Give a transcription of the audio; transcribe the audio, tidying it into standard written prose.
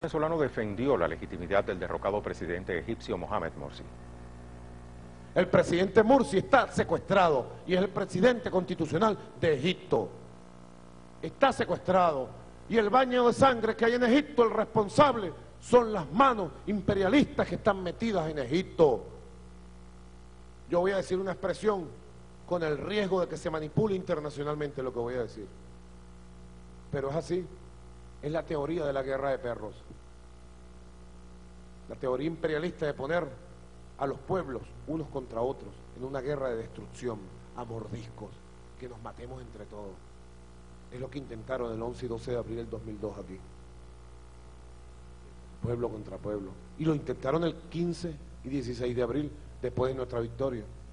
venezolano defendió la legitimidad del derrocado presidente egipcio Mohamed Morsi. El presidente Morsi está secuestrado y es el presidente constitucional de Egipto. Está secuestrado y el baño de sangre que hay en Egipto, el responsable son las manos imperialistas que están metidas en Egipto. Yo voy a decir una expresión con el riesgo de que se manipule internacionalmente lo que voy a decir. Pero es así, es la teoría de la guerra de perros. La teoría imperialista de poner a los pueblos unos contra otros en una guerra de destrucción, a mordiscos, que nos matemos entre todos. Es lo que intentaron el 11 y 12 de abril del 2002 aquí. Pueblo contra pueblo. Y lo intentaron el 15 y 16 de abril, después de nuestra victoria.